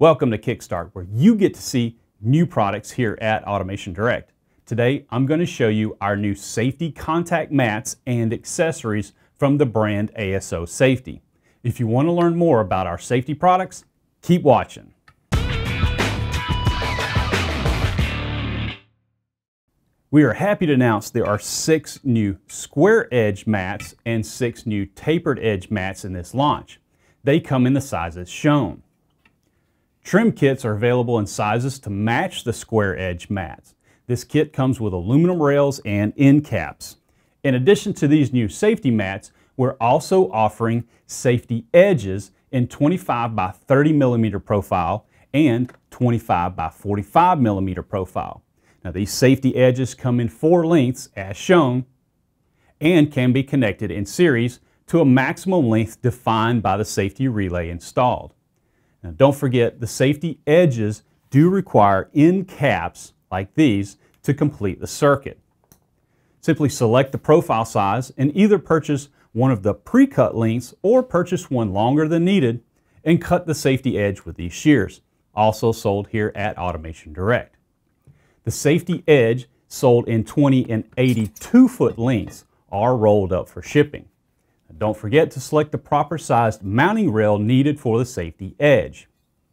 Welcome to Kickstart, where you get to see new products here at Automation Direct. Today, I'm going to show you our new safety contact mats and accessories from the brand ASO Safety. If you want to learn more about our safety products, keep watching. We are happy to announce there are 6 new square edge mats and 6 new tapered edge mats in this launch. They come in the sizes shown. Trim kits are available in sizes to match the square edge mats. This kit comes with aluminum rails and end caps. In addition to these new safety mats, we're also offering safety edges in 25 by 30 millimeter profile and 25 by 45 millimeter profile. Now these safety edges come in 4 lengths as shown and can be connected in series to a maximum length defined by the safety relay installed. Now don't forget, the safety edges do require end caps like these to complete the circuit. Simply select the profile size and either purchase one of the pre-cut lengths or purchase one longer than needed and cut the safety edge with these shears, also sold here at Automation Direct. The safety edge, sold in 20 and 82 foot lengths, are rolled up for shipping. Now don't forget to select the proper sized mounting rail needed for the safety edge.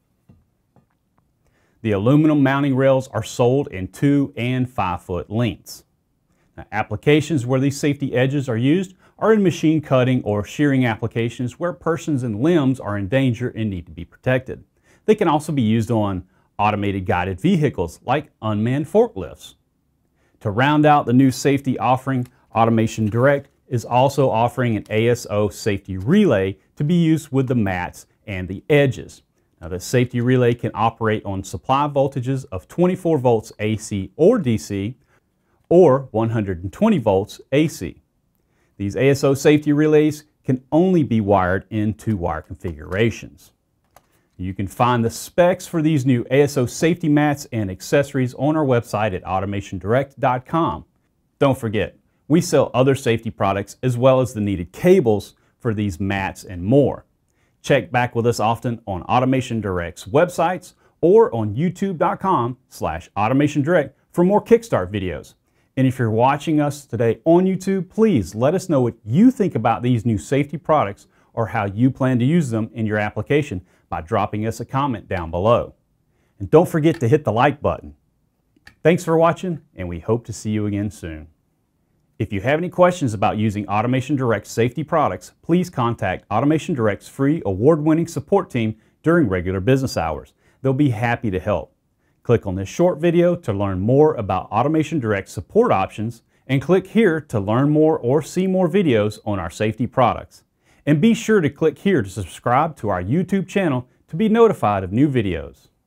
The aluminum mounting rails are sold in 2 and 5 foot lengths. Now, applications where these safety edges are used are in machine cutting or shearing applications where persons and limbs are in danger and need to be protected. They can also be used on automated guided vehicles like unmanned forklifts. To round out the new safety offering, Automation Direct is also offering an ASO safety relay to be used with the mats and the edges. Now the safety relay can operate on supply voltages of 24 volts AC or DC or 120 volts AC. These ASO safety relays can only be wired in 2-wire configurations. You can find the specs for these new ASO safety mats and accessories on our website at AutomationDirect.com. Don't forget, we sell other safety products as well as the needed cables for these mats and more. Check back with us often on Automation Direct's websites or on youtube.com/AutomationDirect for more Kickstart videos. And if you're watching us today on YouTube, please let us know what you think about these new safety products or how you plan to use them in your application by dropping us a comment down below. And don't forget to hit the like button. Thanks for watching, and we hope to see you again soon. If you have any questions about using Automation Direct's safety products, please contact Automation Direct's free award-winning support team during regular business hours. They'll be happy to help. Click on this short video to learn more about Automation Direct's support options, and click here to learn more or see more videos on our safety products. And be sure to click here to subscribe to our YouTube channel to be notified of new videos.